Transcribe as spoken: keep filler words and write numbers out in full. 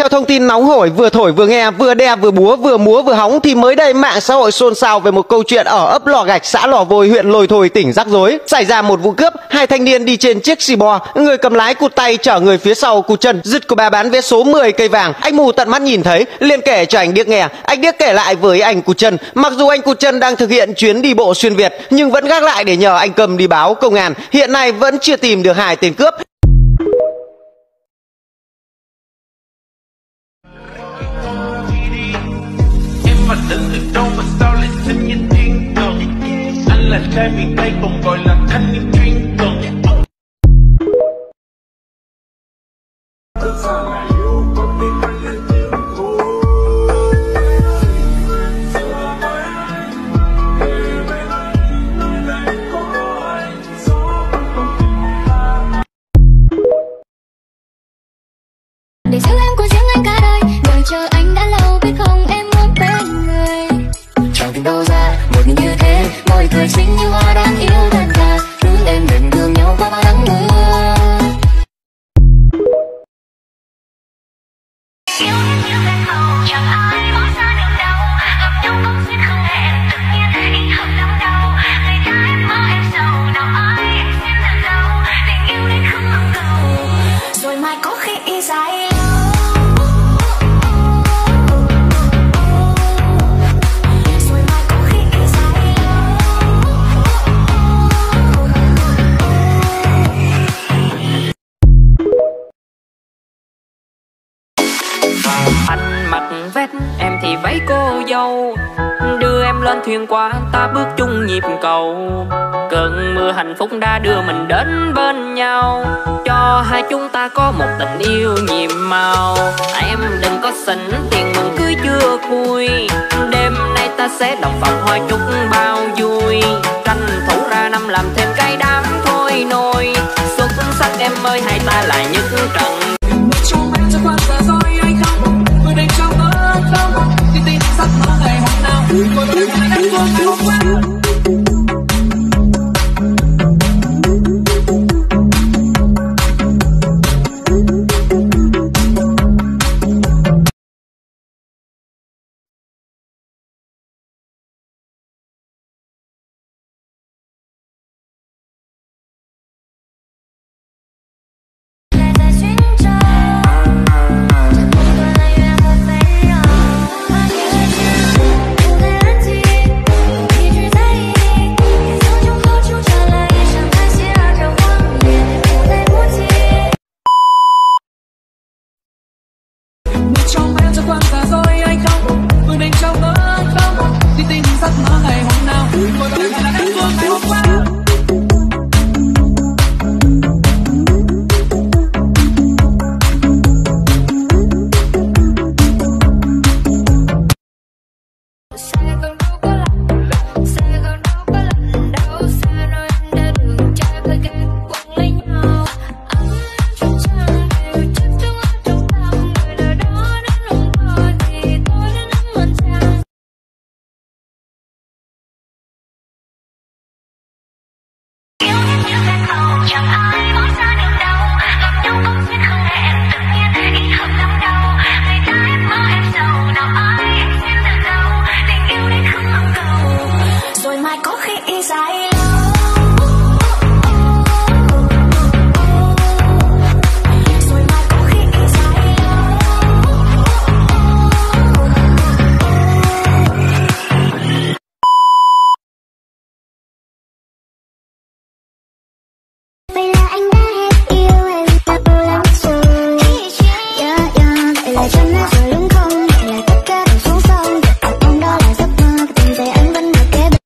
Theo thông tin nóng hổi vừa thổi vừa nghe, vừa đe vừa búa, vừa múa vừa hóng thì mới đây mạng xã hội xôn xao về một câu chuyện ở ấp Lò Gạch, xã Lò Vôi, huyện Lồi Thồi, tỉnh Rắc Rối. Xảy ra một vụ cướp, hai thanh niên đi trên chiếc xì bo, người cầm lái cụt tay chở người phía sau cụt chân, giật của bà bán vé số mười cây vàng. Anh mù tận mắt nhìn thấy, liền kể cho anh Điếc nghe. Anh Điếc kể lại với anh cụt chân, mặc dù anh cụt chân đang thực hiện chuyến đi bộ xuyên Việt nhưng vẫn gác lại để nhờ anh Cầm đi báo công an. Hiện nay vẫn chưa tìm được hai tên cướp. Mà đứng được đâu mà sao lại sinh nhân thiên thần. Anh là trai miền Tây còn gọi là thanh niên chuyên cần. Để giữ em của riêng anh cả đời, đợi chờ anh đã lâu biết không em muốn bên người. Chẳng tìm đâu ra một người như thế, môi cười xinh như hoa đáng yêu đàn ca, đứng em đừng thương nhau qua bao nắng mưa. Yêu em như ven hồ, chẳng ai bỏ xa được đâu, gặp nhau không duyên không hẹn, tự nhiên ý hợp lắm đâu. Người ta em mơ em sầu, nào ai em xin thật đâu, tình yêu đến không ngừng cầu, rồi mai có khi ý dài. Anh mặc vest, em thì váy cô dâu, đưa em lên thuyền qua ta bước chung nhịp cầu. Cơn mưa hạnh phúc đã đưa mình đến bên nhau, cho hai chúng ta có một tình yêu nhiệm màu. Em đừng có xỉn, tiền mừng cưới chưa khui, đêm nay ta sẽ đồng phòng hoa chúc bao vui. Tranh thủ ra năm làm thêm cái đám thôi nôi, xuất sắc em ơi hai ta lại nhất trận. Chẳng ai bỏ xa được đâu, gặp nhau không duyên không hẹn, tự nhiên ý hợp lắm đâu. Người ta em mơ em sầu, nào ai em xin thật đâu, tình yêu đến không ngừng cầu, rồi mai có khi ý dài.